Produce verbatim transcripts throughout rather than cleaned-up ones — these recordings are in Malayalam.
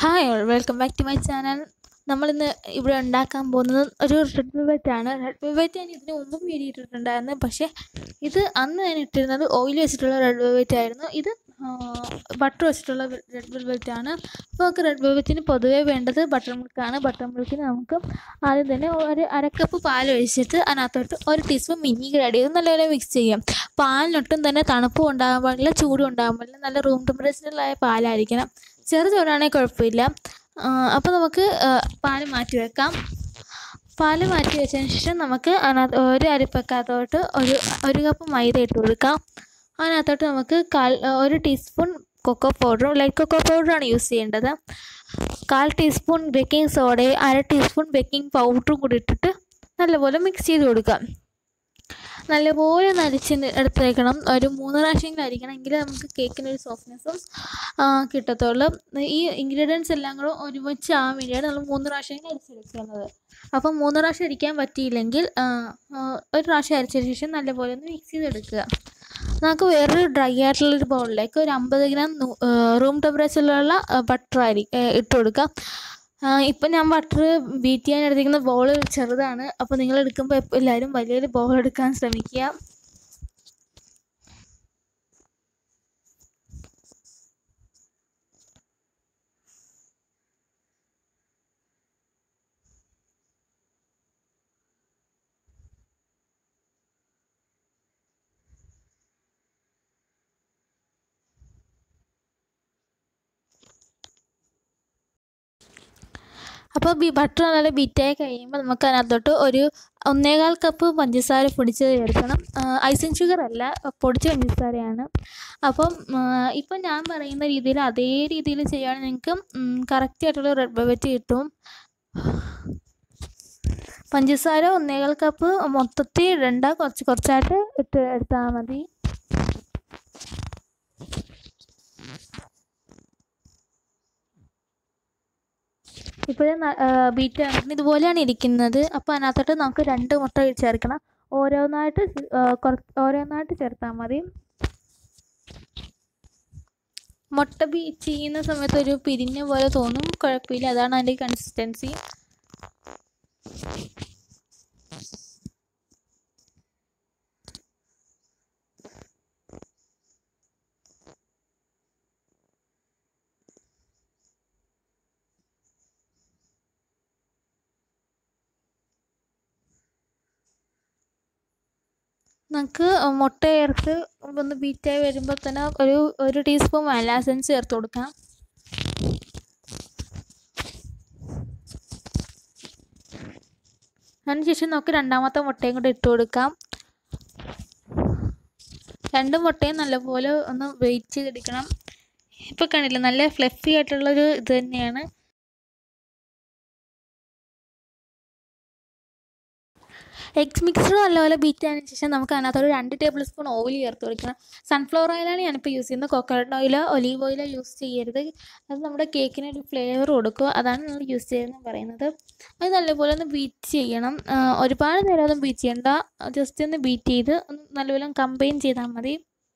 Hi all welcome back to my channel. നമ്മളിന്ന് ഇവിടെ ഉണ്ടാക്കാൻ പോകുന്നത് ഒരു റെഡ് വെൽവെറ്റ് ആണ്. റെഡ് വെൽവെറ്റ് ഞാൻ ഇതിന് മുമ്പും വീഡിയോ ഇട്ടിട്ടുണ്ടായിരുന്നു, പക്ഷേ ഇത് അന്ന് ഞാൻ ഇട്ടിരുന്നത് ഓയിൽ വെച്ചിട്ടുള്ള റെഡ് വെൽവെറ്റ് ആയിരുന്നു. ഇത് ബട്ടർ വെച്ചിട്ടുള്ള റെഡ് വെൽവെറ്റ് ആണ്. അപ്പോൾ നമുക്ക് റെഡ് വെൽവെറ്റിന് പൊതുവേ വേണ്ടത് ബട്ടർ മിൽക്കാണ്. ബട്ടർ മിൽക്കിന് നമുക്ക് ആദ്യം തന്നെ ഒരു അരക്കപ്പ് പാൽ ഒഴിച്ചിട്ട് അതിനകത്തോട്ട് ഒരു ടീസ്പൂൺ വിനീഗർ ആഡ് ചെയ്ത് നല്ലപോലെ മിക്സ് ചെയ്യാം. പാലിനൊട്ടും തന്നെ തണുപ്പും ഉണ്ടാകാൻ പാടില്ല, ചൂടും ഉണ്ടാകാൻ പാടില്ല. നല്ല റൂം ടെമ്പറേച്ചറിലായ പാലായിരിക്കണം. ചെറു ചൂടാണെങ്കിൽ കുഴപ്പമില്ല. അപ്പോൾ നമുക്ക് പാൽ മാറ്റി വെക്കാം. പാൽ മാറ്റി വെച്ചതിന് ശേഷം നമുക്ക് അതിനകത്ത് ഒരു അരിപ്പക്കകത്തോട്ട് ഒരു ഒരു കപ്പ് മൈദ ഇട്ട് കൊടുക്കാം. അതിനകത്തോട്ട് നമുക്ക് കാൽ ഒരു ടീസ്പൂൺ കൊക്കോ പൗഡറും ലൈറ്റ് കൊക്കോ പൗഡറാണ് യൂസ് ചെയ്യേണ്ടത്. കാൽ ടീസ്പൂൺ ബേക്കിംഗ് സോഡയും അര ടീസ്പൂൺ ബേക്കിംഗ് പൗഡറും കൂടി ഇട്ടിട്ട് നല്ലപോലെ മിക്സ് ചെയ്ത് കൊടുക്കാം. നല്ലപോലെ ഒന്ന് അരിച്ച് എടുത്തേക്കണം. ഒരു മൂന്ന് പ്രാവശ്യമെങ്കിലും അരിക്കണം, എങ്കിൽ നമുക്ക് കേക്കിനൊരു സോഫ്റ്റ്നെസ്സും കിട്ടത്തുള്ളൂ. ഈ ഇൻഗ്രീഡിയൻസ് എല്ലാം കൂടെ ഒരുമിച്ച് ആവാൻ വേണ്ടിയാണ് നമ്മൾ മൂന്ന് പ്രാവശ്യമെങ്കിലും അരിച്ചെടുക്കുന്നത്. അപ്പം മൂന്ന് പ്രാവശ്യം അരിക്കാൻ പറ്റിയില്ലെങ്കിൽ ഒരു പ്രാവശ്യം അരിച്ചതിന് ശേഷം നല്ലപോലെ ഒന്ന് മിക്സ് ചെയ്തെടുക്കുക. നമുക്ക് വേറൊരു ഡ്രൈ ആയിട്ടുള്ളൊരു ബൗളിലേക്ക് ഒരു അമ്പത് ഗ്രാം റൂം ടെമ്പറേച്ചറിലുള്ള ബട്ടർ അരി ഇട്ട് കൊടുക്കാം. ഇപ്പം ഞാൻ ബട്ടർ ബീറ്റ് ചെയ്യാൻ എടുത്തിരിക്കുന്ന ബൗൾ ചെറുതാണ്. അപ്പോൾ നിങ്ങൾ എടുക്കുമ്പോൾ എപ്പോൾ എല്ലാവരും വലിയൊരു ബൗൾ എടുക്കാൻ ശ്രമിക്കുക. അപ്പോൾ ബി ബട്ടർ നല്ല ബീറ്റായി കഴിയുമ്പോൾ നമുക്ക് അതിനകത്തോട്ട് ഒരു ഒന്നേകാൽ കപ്പ് പഞ്ചസാര പൊടിച്ചത് ചേർക്കണം. ഐസിങ് ഷുഗർ അല്ല, പൊടിച്ച പഞ്ചസാരയാണ്. അപ്പം ഇപ്പം ഞാൻ പറയുന്ന രീതിയിൽ അതേ രീതിയിൽ ചെയ്യുകയാണെങ്കിൽ നിങ്ങൾക്ക് കറക്റ്റായിട്ടുള്ള റെഡ് വെൽവെറ്റ് കിട്ടും. പഞ്ചസാര ഒന്നേകാൽ കപ്പ് മൊത്തത്തിൽ ഇടണ്ട, കുറച്ച് കുറച്ചായിട്ട് ഇട്ട് എടുത്താൽ മതി. ഇപ്പോഴും ബീറ്റ് ഇതുപോലെയാണ് ഇരിക്കുന്നത്. അപ്പോൾ അതിനകത്തോട്ട് നമുക്ക് രണ്ട് മുട്ട ചേർക്കണം. ഓരോന്നായിട്ട് കുറച്ച് ഓരോന്നായിട്ട് ചേർത്താൽ മതി. മുട്ട ബീറ്റ് ചെയ്യുന്ന സമയത്ത് ഒരു പിരിഞ്ഞ പോലെ തോന്നും, കുഴപ്പമില്ല, അതാണ് അതിൻ്റെ കൺസിസ്റ്റൻസി. നമുക്ക് മുട്ട ചേർത്ത് ഒന്ന് ബീറ്റായി വരുമ്പോൾ തന്നെ ഒരു ഒരു ടീസ്പൂൺ വാനില എസൻസ് ചേർത്ത് കൊടുക്കാം. അതിനുശേഷം നമുക്ക് രണ്ടാമത്തെ മുട്ടയും കൂടെ ഇട്ട് കൊടുക്കാം. രണ്ട് മുട്ടയും നല്ലപോലെ ഒന്ന് വെയിറ്റ് ചെയ്തെടുക്കണം. ഇപ്പോൾ കണ്ടില്ല, നല്ല ഫ്ലഫി ആയിട്ടുള്ളൊരു ഇത് തന്നെയാണ്. എഗ്സ് മിക്സർ നല്ലപോലെ ബീറ്റ് ആയതിനു ശേഷം നമുക്ക് അതിനകത്തൊരു രണ്ട് ടേബിൾ സ്പൂൺ ഓയിൽ ചേർത്ത് കൊടുക്കണം. സൺഫ്ലവർ ഓയിലാണ് ഞാനിപ്പോൾ യൂസ് ചെയ്യുന്നത്. കോക്കനട്ട് ഓയിലോ ഒലീവ് ഓയിലോ യൂസ് ചെയ്യരുത്. അത് നമ്മുടെ കേക്കിന് ഒരു ഫ്ലേവർ കൊടുക്കും, അതാണ് നമ്മൾ യൂസ് ചെയ്യുന്നത് പറയുന്നത്. അത് നല്ലപോലെ ഒന്ന് ബീറ്റ് ചെയ്യണം. ഒരുപാട് നേരം ഒന്നും ബീറ്റ് ചെയ്യണ്ട, ജസ്റ്റ് ഒന്ന് ബീറ്റ് ചെയ്ത് നല്ലപോലെ കമ്പൈൻ ചെയ്താൽ മതി.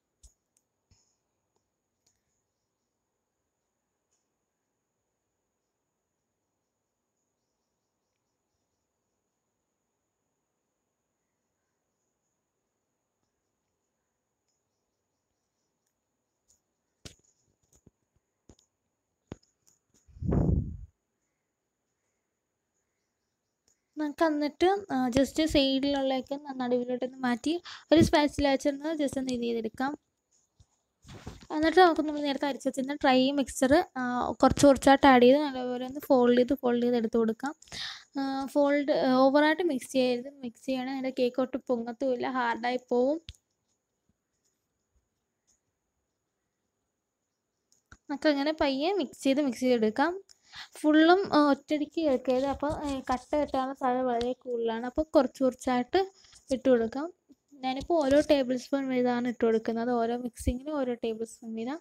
നമുക്ക് എന്നിട്ട് ജസ്റ്റ് സൈഡിലുള്ളതൊക്കെ നടുവിലോട്ടൊന്ന് മാറ്റി ഒരു സ്പാച്ചില വെച്ചൊന്ന് ജസ്റ്റ് ഒന്ന് ഇത് ചെയ്തെടുക്കാം. എന്നിട്ട് നമുക്ക് നമ്മൾ നേരത്തെ അരിച്ച് വെച്ചിരുന്ന ഡ്രൈ മിക്സ്ചർ കുറച്ച് കുറച്ചായിട്ട് ആഡ് ചെയ്ത് നല്ലപോലെ ഒന്ന് ഫോൾഡ് ചെയ്ത് ഫോൾഡ് ചെയ്ത് എടുത്ത് കൊടുക്കാം. ഫോൾഡ് ഓവറായിട്ട് മിക്സ് ചെയ്യരുത്, മിക്സ് ചെയ്യണമെങ്കിൽ അതിൻ്റെ കേക്ക് ഒട്ടും പൊങ്ങത്തുമില്ല, ഹാർഡായി പോവും. നമുക്ക് അങ്ങനെ പയ്യെ മിക്സ് ചെയ്ത് മിക്സ് ചെയ്തെടുക്കാം. ഫുള്ളും ഒറ്റയടിക്ക് ചേർക്കരുത്, അപ്പോൾ കട്ട കെട്ടാനുള്ള സാധ്യത വളരെ കൂടുതലാണ്. അപ്പോൾ കുറച്ച് കുറച്ചായിട്ട് ഇട്ട് കൊടുക്കാം. ഞാനിപ്പോൾ ഓരോ ടേബിൾ സ്പൂൺ വീതമാണ് ഇട്ട് കൊടുക്കുന്നത്, ഓരോ മിക്സിങ്ങിനും ഓരോ ടേബിൾ സ്പൂൺ വീതം.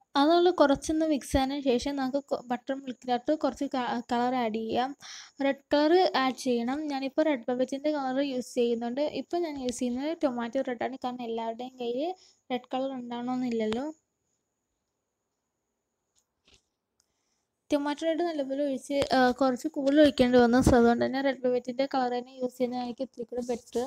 അതുകൊണ്ട് കുറച്ചൊന്ന് മിക്സ് ആയതിന് ശേഷം നമുക്ക് ബട്ടർ മിൽക്കിനകത്ത് കുറച്ച് കളർ ആഡ് ചെയ്യാം. റെഡ് കളർ ആഡ് ചെയ്യണം. ഞാനിപ്പോൾ റെഡ് വെൽവെറ്റിൻ്റെ കളർ യൂസ് ചെയ്യുന്നുണ്ട്. ഇപ്പോൾ ഞാൻ യൂസ് ചെയ്യുന്നത് ടൊമാറ്റോ റെഡാണ്. കാരണം എല്ലാവരുടെയും കയ്യിൽ റെഡ് കളർ ഉണ്ടാവണമെന്നില്ലല്ലോ. ടൊമാറ്റോ റെഡ് നല്ലപോലെ ഒഴിച്ച് കുറച്ച് കൂടുതൽ ഒഴിക്കേണ്ടി വന്നു. സോ അതുകൊണ്ട് തന്നെ റെഡ് വെൽവെറ്റിൻ്റെ കളർ തന്നെ യൂസ് ചെയ്യുന്നതായിരിക്കും ഇത്തിരി കൂടെ ബെറ്റർ.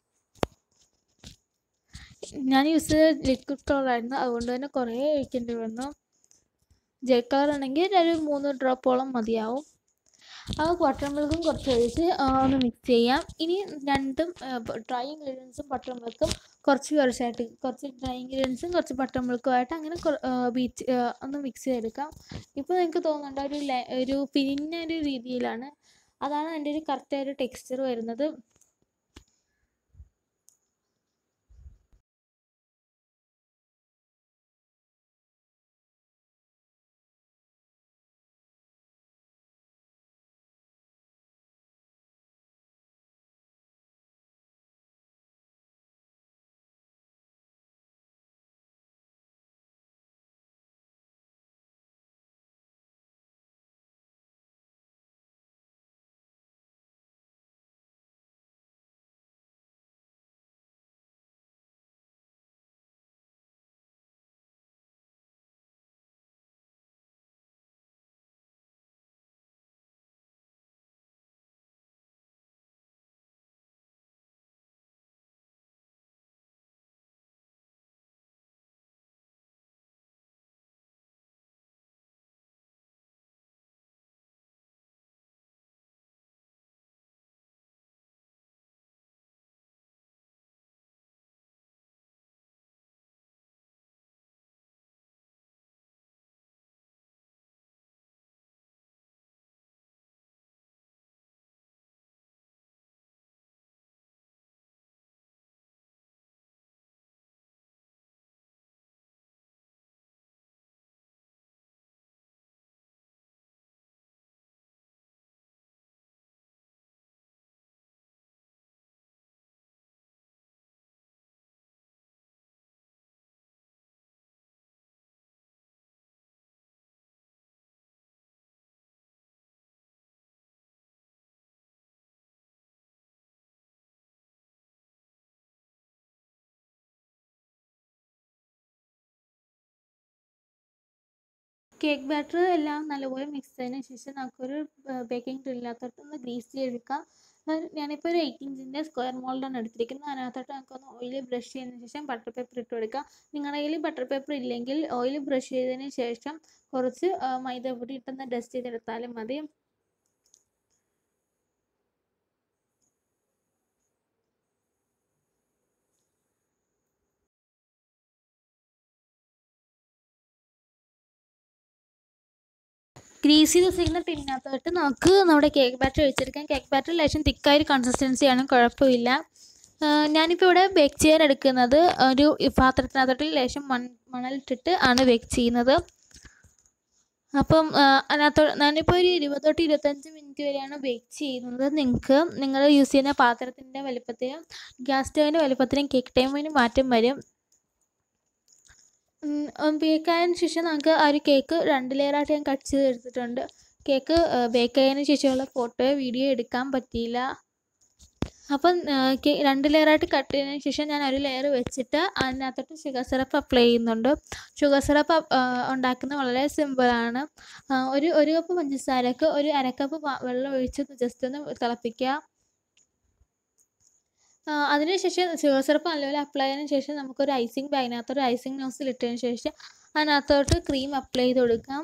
ഞാൻ യൂസ് ചെയ്തത് ലിക്വിഡ് കളറായിരുന്നു, അതുകൊണ്ട് തന്നെ കുറേ ഒഴിക്കേണ്ടി വന്നു. ജെൽ കളർ ആണെങ്കിൽ ഒരു മൂന്ന് ഡ്രോപ്പോളം മതിയാവും. ആ ബട്ടർ മിൽക്കും കുറച്ച് ഒഴിച്ച് ഒന്ന് മിക്സ് ചെയ്യാം. ഇനി രണ്ടും ഡ്രൈ ഇൻഗ്രീഡിയൻസും ബട്ടർ മിൽക്കും കുറച്ച് കുറച്ചായിട്ട് കുറച്ച് ഡ്രൈ ഇൻഗ്രീഡിയൻസും കുറച്ച് ബട്ടർ മിൽക്കുമായിട്ട് അങ്ങനെ ബീറ്റ് ഒന്ന് മിക്സ് ചെയ്തെടുക്കാം. ഇപ്പോൾ നിങ്ങൾക്ക് തോന്നുന്നുണ്ട് ഒരു ഒരു പിരിഞ്ഞ ഒരു രീതിയിലാണ്. അതാണ് അതിൻ്റെ ഒരു കറക്റ്റായ ഒരു ടെക്സ്ചർ വരുന്നത്. കേക്ക് ബാറ്റർ എല്ലാം നല്ലപോലെ മിക്സ് ചെയ്തതിന് ശേഷം നമുക്കൊരു ബേക്കിംഗ് ട്രില്ലകത്തോട്ട് ഒന്ന് ഗ്രീസ് ചെയ്തെടുക്കാം. ഞാനിപ്പോൾ ഒരു എയ്റ്റ് ഇഞ്ചിൻ്റെ സ്ക്വയർ മോൾഡാണ് എടുത്തിരിക്കുന്നത്. അതിനകത്തോട്ട് നമുക്കൊന്ന് ഓയിൽ ബ്രഷ് ചെയ്തതിന് ശേഷം ബട്ടർ പേപ്പർ ഇട്ട് കൊടുക്കാം. നിങ്ങളുടെ കയ്യിൽ ബട്ടർ പേപ്പർ ഇല്ലെങ്കിൽ ഓയിൽ ബ്രഷ് ചെയ്തതിന് ശേഷം കുറച്ച് മൈദപ്പൊടി ഇട്ടൊന്ന് ഡസ്റ്റ് ചെയ്തെടുത്താലും മതി. ഗ്രീസ് ചെയ്ത് വെച്ചിരിക്കുന്ന ടിന്നിനകത്തോട്ട് നമുക്ക് നമ്മുടെ കേക്ക് ബാറ്റർ ഒഴിച്ചെടുക്കാം. കേക്ക് ബാറ്റർ ലേശം തിക്കായ ഒരു കൺസിസ്റ്റൻസിയാണ്, കുഴപ്പമില്ല. ഞാനിപ്പോൾ ഇവിടെ ബേക്ക് ചെയ്യാൻ എടുക്കുന്നത് ഒരു പാത്രത്തിനകത്തോട്ട് ലേശം മൺ മണലിട്ടിട്ട് ആണ് ബേക്ക് ചെയ്യുന്നത്. അപ്പം അതിനകത്ത് ഞാനിപ്പോൾ ഒരു ഇരുപത് തൊട്ട് ഇരുപത്തഞ്ച് മിനിറ്റ് വരെയാണ് ബേക്ക് ചെയ്യുന്നത്. നിങ്ങൾക്ക് നിങ്ങൾ യൂസ് ചെയ്യുന്ന പാത്രത്തിൻ്റെ വലുപ്പത്തിനും ഗ്യാസ് സ്റ്റവിൻ്റെ വലുപ്പത്തിനും കേക്ക് ടൈമിന് മാറ്റം വരും. ബേക്കായതിന് ശേഷം നമുക്ക് ആ ഒരു കേക്ക് രണ്ട് ലെയറായിട്ട് ഞാൻ കട്ട് ചെയ്ത് എടുത്തിട്ടുണ്ട്. കേക്ക് ബേക്ക് ആയതിന് ശേഷമുള്ള ഫോട്ടോയോ വീഡിയോ എടുക്കാൻ പറ്റിയില്ല. അപ്പം രണ്ട് ലെയറായിട്ട് കട്ട് ചെയ്തതിന് ശേഷം ഞാൻ ഒരു ലെയർ വെച്ചിട്ട് അതിനകത്തോട്ട് ഷുഗർ സിറപ്പ് അപ്ലൈ ചെയ്യുന്നുണ്ട്. ഷുഗർ സിറപ്പ് ഉണ്ടാക്കുന്നത് വളരെ സിമ്പിളാണ്. ഒരു ഒരു കപ്പ് പഞ്ചസാരക്ക് ഒരു അരക്കപ്പ് വെള്ളം ഒഴിച്ച് ജസ്റ്റ് ഒന്ന് തിളപ്പിക്കുക. അതിനുശേഷം ഷുഗർ സിറപ്പ് നല്ലപോലെ അപ്ലൈ ചെയ്തതിന് ശേഷം നമുക്കൊരു ഐസിങ് ബാഗിനകത്തൊരു ഐസിങ് നോസിൽ ഇട്ടതിന് ശേഷം അതിനകത്തോട്ട് ക്രീം അപ്ലൈ ചെയ്ത് കൊടുക്കാം.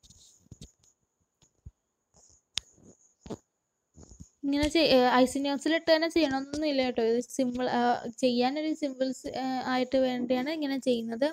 ഇങ്ങനെ ഐസിങ് നോസിൽ ഇട്ട് തന്നെ ചെയ്യണമെന്നൊന്നുമില്ല കേട്ടോ. ഇത് സിമ്പിൾ ചെയ്യാനൊരു സിമ്പിൾസ് ആയിട്ട് വേണ്ടിയാണ് ഇങ്ങനെ ചെയ്യുന്നത്.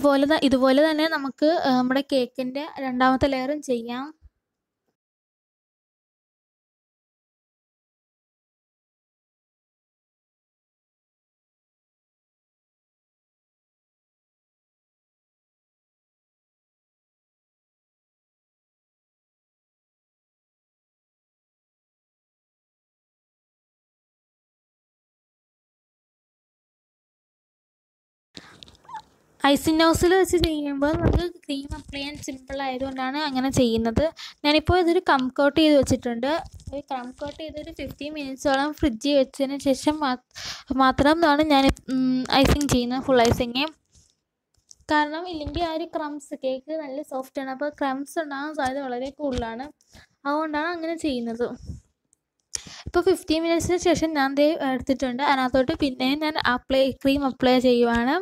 പോലെ ഇതുപോലെ തന്നെ നമുക്ക് നമ്മുടെ കേക്കിൻ്റെ രണ്ടാമത്തെ ലെയറും ചെയ്യാം. ഐസിങ് നോസിൽ വെച്ച് ചെയ്യുമ്പോൾ നമുക്ക് ക്രീം അപ്ലൈ ചെയ്യാൻ സിമ്പിൾ ആയതുകൊണ്ടാണ് അങ്ങനെ ചെയ്യുന്നത്. ഞാനിപ്പോൾ ഇതൊരു കം കോട്ട് ചെയ്ത് വെച്ചിട്ടുണ്ട്. ഒരു കം കോട്ട് ചെയ്തൊരു ഫിഫ്റ്റീൻ മിനിറ്റ്സോളം ഫ്രിഡ്ജിൽ വെച്ചതിന് ശേഷം മാത്രമാണ് ഞാൻ ഐസിങ് ചെയ്യുന്നത്, ഫുൾ ഐസിങ്. കാരണം ഇല്ലെങ്കിൽ ആ ഒരു ക്രംസ്, കേക്ക് നല്ല സോഫ്റ്റാണ്, അപ്പോൾ ക്രംസ് ഉണ്ടാകാൻ സാധ്യത വളരെ കൂടുതലാണ്. അതുകൊണ്ടാണ് അങ്ങനെ ചെയ്യുന്നത്. ഇപ്പോൾ ഫിഫ്റ്റീൻ മിനിറ്റ്സിന് ശേഷം ഞാൻ ദേ എടുത്തിട്ടുണ്ട്. അതിനകത്തോട്ട് പിന്നെയും ഞാൻ അപ്ലൈ ക്രീം അപ്ലൈ ചെയ്യുവാണ്.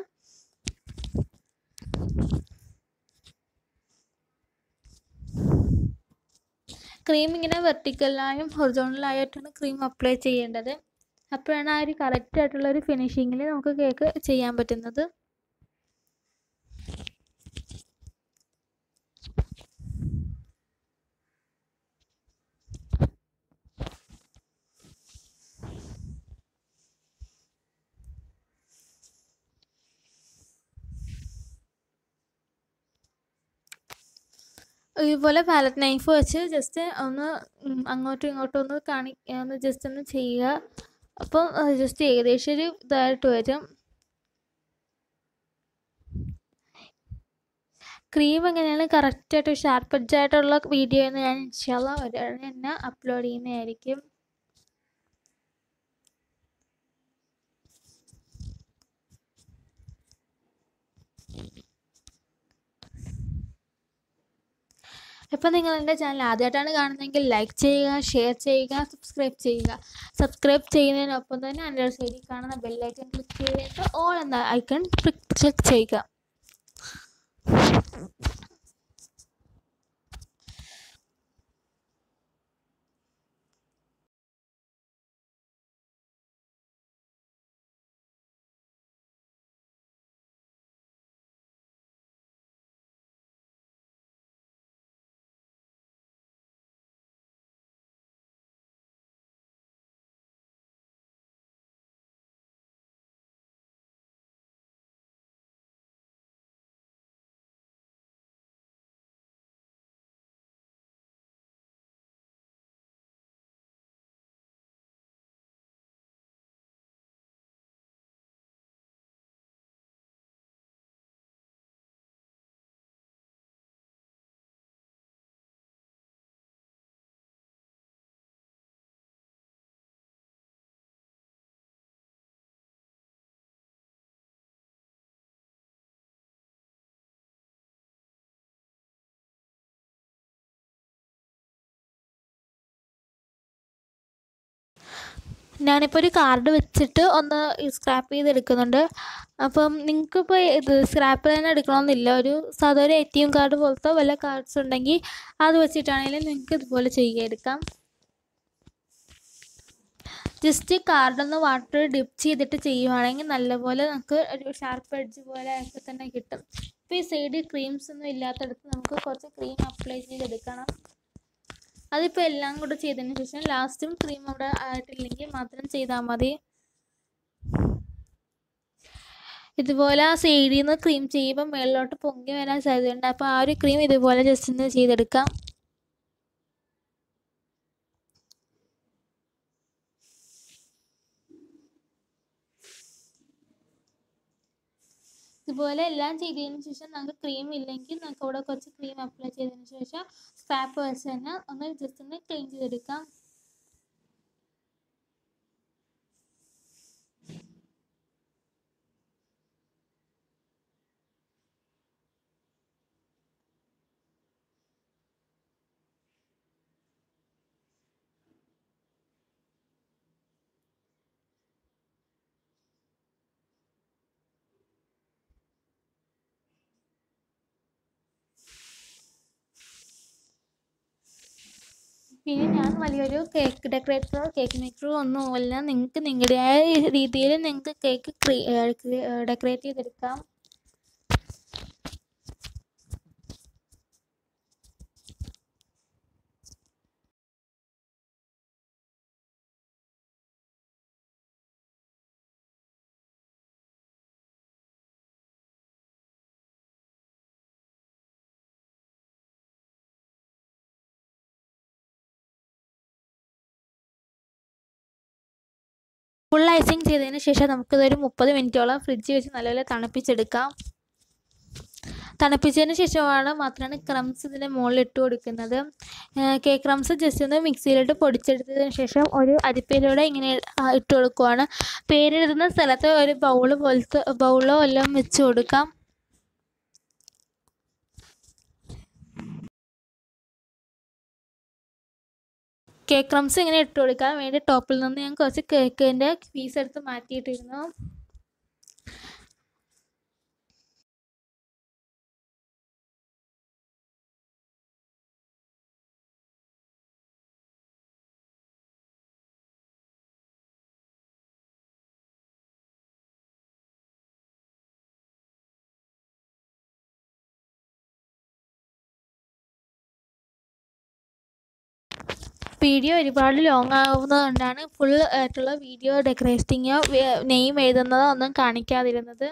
ക്രീം ഇങ്ങനെ വെർട്ടിക്കലായും ഹൊറിസോണ്ടലായിട്ടാണ് ക്രീം അപ്ലൈ ചെയ്യേണ്ടത്. അപ്പോഴാണ് ആ ഒരു കറക്റ്റായിട്ടുള്ളൊരു ഫിനിഷിങ്ങിൽ നമുക്ക് കേക്ക് ചെയ്യാൻ പറ്റുന്നത്. ഇതുപോലെ പാലറ്റ് നൈഫ് വെച്ച് ജസ്റ്റ് ഒന്ന് അങ്ങോട്ടും ഇങ്ങോട്ടും ഒന്ന് കാണി ഒന്ന് ജസ്റ്റ് ഒന്ന് ചെയ്യുക. അപ്പം ജസ്റ്റ് ഏകദേശം ഒരു ഇതായിട്ട് വരും. ക്രീം എങ്ങനെയാണ് കറക്റ്റായിട്ട് ഷാർപ്പ് എഡ്ജായിട്ടുള്ള വീഡിയോ എന്ന് ഞാൻ ഇൻഷാല്ലാ ഒരാൾ തന്നെ അപ്ലോഡ് ചെയ്യുന്നതായിരിക്കും. ഇപ്പം നിങ്ങൾ എൻ്റെ ചാനൽ ആദ്യമായിട്ടാണ് കാണുന്നതെങ്കിൽ ലൈക്ക് ചെയ്യുക, ഷെയർ ചെയ്യുക, സബ്സ്ക്രൈബ് ചെയ്യുക. സബ്സ്ക്രൈബ് ചെയ്യുന്നതിനൊപ്പം തന്നെ എൻ്റെ സൈഡിൽ കാണുന്ന ബെല്ലൈക്കൺ ക്ലിക്ക് ചെയ്തിട്ട് ഓൾ എന്ന ഐക്കൺ ക്ലിക്ക് ചെയ്യുക. ഞാനിപ്പോൾ ഒരു കാർഡ് വെച്ചിട്ട് ഒന്ന് സ്ക്രാപ്പ് ചെയ്തെടുക്കുന്നുണ്ട്. അപ്പം നിങ്ങൾക്കിപ്പോൾ ഇത് സ്ക്രാപ്പ് തന്നെ എടുക്കണമെന്നില്ല. ഒരു സാധാ ഒരു എ ടി എം കാർഡ് പോലത്തെ വല്ല കാർഡ്സ് ഉണ്ടെങ്കിൽ അത് വെച്ചിട്ടാണെങ്കിലും നിങ്ങൾക്ക് ഇതുപോലെ ചെയ്തെടുക്കാം. ജസ്റ്റ് കാർഡൊന്ന് വാട്ടർ ഡിപ്പ് ചെയ്തിട്ട് ചെയ്യുവാണെങ്കിൽ നല്ലപോലെ നമുക്ക് ഒരു ഷാർപ്പ് എഡ്ജ് പോലെ ഒക്കെ തന്നെ കിട്ടും. ഇപ്പോൾ ഈ സൈഡിൽ ക്രീംസ് ഒന്നും ഇല്ലാത്തടത്ത് നമുക്ക് കുറച്ച് ക്രീം അപ്ലൈ ചെയ്തെടുക്കണം. അതിപ്പോൾ എല്ലാം കൂടെ ചെയ്തതിന് ശേഷം ലാസ്റ്റും ക്രീം അവിടെ ആയിട്ടില്ലെങ്കിൽ മാത്രം ചെയ്താൽ മതി. ഇതുപോലെ ആ സൈഡിൽ നിന്ന് ക്രീം ചെയ്യുമ്പോൾ മുകളിലോട്ട് പൊങ്ങി വരാൻ സാധ്യതയുണ്ട്. അപ്പോൾ ആ ഒരു ക്രീം ഇതുപോലെ ജസ്റ്റ് ഒന്ന് ചെയ്തെടുക്കാം. ഇതുപോലെ എല്ലാം ചെയ്തതിന് ശേഷം നമുക്ക് ക്രീം ഇല്ലെങ്കിൽ നമുക്ക് അവിടെ കുറച്ച് ക്രീം അപ്ലൈ ചെയ്തതിന് ശേഷം സ്ക്രാപ്പ് വെച്ച് തന്നെ ഒന്ന് ജസ്റ്റ് ഒന്ന് ക്ലീൻ ചെയ്തെടുക്കാം. പിന്നെ ഞാൻ വലിയൊരു കേക്ക് ഡെക്കറേറ്ററോ കേക്ക് മേക്കറോ ഒന്നുമല്ല. നിങ്ങൾക്ക് നിങ്ങളുടേതായ രീതിയിൽ നിങ്ങൾക്ക് കേക്ക് ഡെക്കറേറ്റ് ചെയ്തെടുക്കാം. ഫുൾ ഐസിങ് ചെയ്തതിന് ശേഷം നമുക്കിതൊരു മുപ്പത് മിനിറ്റോളം ഫ്രിഡ്ജിൽ വെച്ച് നല്ലപോലെ തണുപ്പിച്ചെടുക്കാം. തണുപ്പിച്ചതിന് ശേഷമാണ് മാത്രമാണ് ക്രംസ് ഇതിൻ്റെ മുകളിൽ ഇട്ട് കൊടുക്കുന്നത്. കേക്ക് ക്രംസ് ജസ്റ്റ് ഒന്ന് മിക്സിയിലിട്ട് പൊടിച്ചെടുത്തതിന് ശേഷം ഒരു അരിപ്പയിലൂടെ ഇങ്ങനെ ഇട്ട് കൊടുക്കുവാണ്. പേരെഴുതുന്ന സ്ഥലത്ത് ഒരു ബൗള് പോലത്തെ ബൗളോ എല്ലാം വെച്ച് കൊടുക്കാം. കേക്ക് ക്രംസ് ഇങ്ങനെ ഇട്ട് കൊടുക്കാൻ വേണ്ടി ടോപ്പിൽ നിന്ന് ഞാൻ കുറച്ച് കേക്കിൻ്റെ പീസ് എടുത്ത് മാറ്റിയിട്ടിരുന്നു. വീഡിയോ ഒരുപാട് ലോങ് ആവുന്നതുകൊണ്ടാണ് ഫുൾ ആയിട്ടുള്ള വീഡിയോ ഡെക്കറേറ്റിങ്ങോ നെയിം എഴുതുന്നതോ ഒന്നും കാണിക്കാതിരുന്നത്.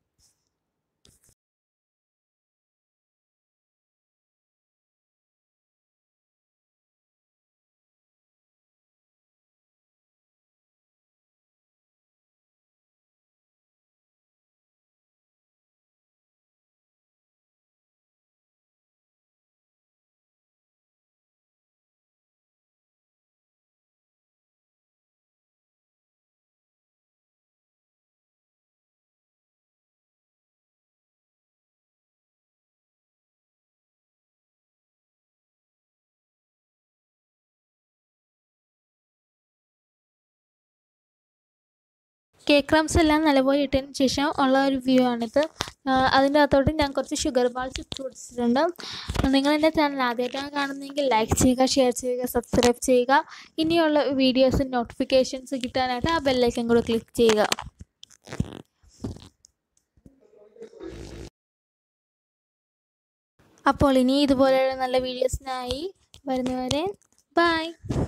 കേക്ക് ക്രംസ് എല്ലാം നല്ലപോലെ ഇട്ടതിന് ശേഷം ഉള്ള ഒരു വ്യൂ ആണിത്. അതിൻ്റെ അകത്തോട്ട് ഞാൻ കുറച്ച് ഷുഗർ ബാൾസ് ഇട്ട് കൊടുത്തിട്ടുണ്ട്. നിങ്ങളെൻ്റെ ചാനൽ ആദ്യമായിട്ടാണ് കാണുന്നതെങ്കിൽ ലൈക്ക് ചെയ്യുക, ഷെയർ ചെയ്യുക, സബ്സ്ക്രൈബ് ചെയ്യുക. ഇനിയുള്ള വീഡിയോസ് നോട്ടിഫിക്കേഷൻസ് കിട്ടാനായിട്ട് ആ ബെല്ലൈക്കൻ കൂടെ ക്ലിക്ക് ചെയ്യുക. അപ്പോൾ ഇനി ഇതുപോലെയുള്ള നല്ല വീഡിയോസിനായി വരുന്നവരെ ബൈ.